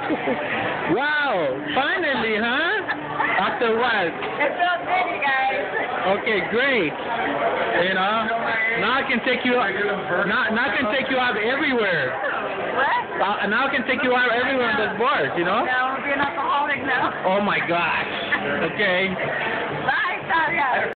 Wow, finally, huh? After what? It feels good, you guys. Okay, great. You know, now I can take you. Now I can take you out everywhere. What? Now I can take you out everywhere on the board. You know. No, I'm being alcoholic now. Oh my gosh. Okay. Bye, Talia.